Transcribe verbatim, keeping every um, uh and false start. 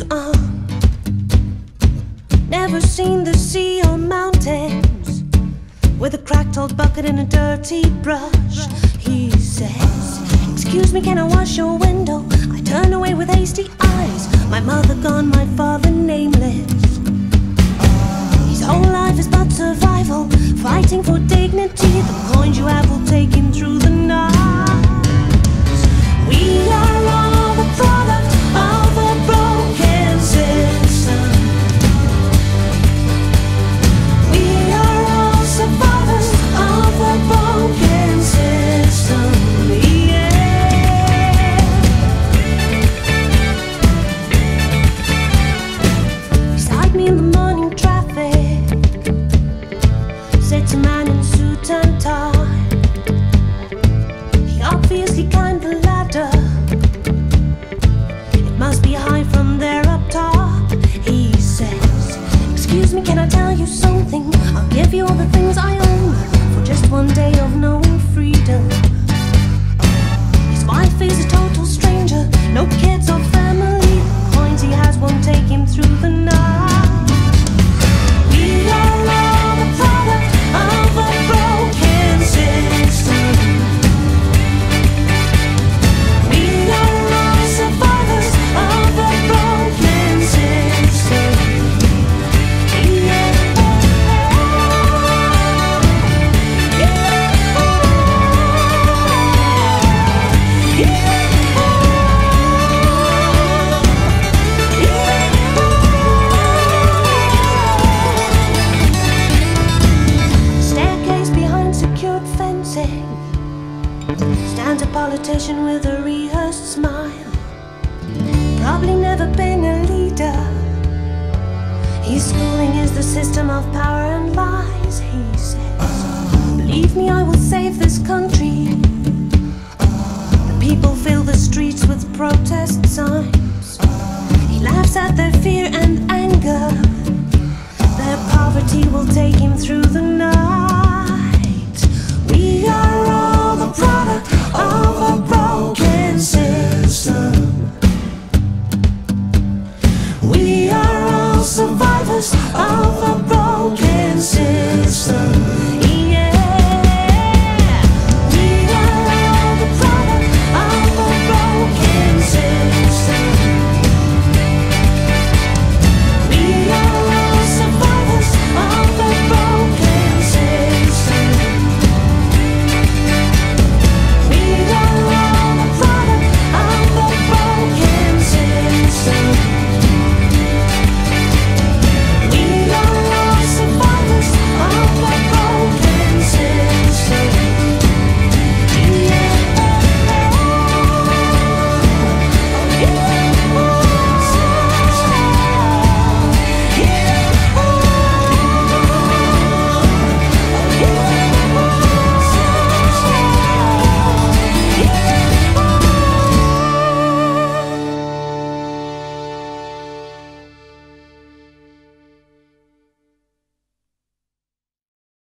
on. Never seen the sea or mountains with a cracked old bucket and a dirty brush. He says, excuse me, can I wash your window? I turn away with hasty eyes. My mother gone, my father nameless. His whole life is but survival, fighting for dignity. The coins you have will take him through the night. We are all the product of a broken system. We are all survivors of a broken system. Yeah. Beside me in the morning traffic sits a man in suit and tie. He obviously climbed the ladder. It must be high from there up top. He says, excuse me, can I tell you something? I'll give you all the things I own for just one day of knowing freedom. His wife is a total stranger, no kids or family. The coins he has won't take him through the night. We are all the product of a broken system. We are all survivors of a broken system. Yeah. Staircase behind secured fencing stands a politician with a rehearsed smile. Probably never been a leader. His schooling is the system of power and lies. He says, believe me, I will save this country. The people fill the streets with protest signs. He laughs at their fear and anger. Their poverty will take him through the night. We are all the product of a broken system. We are all survivors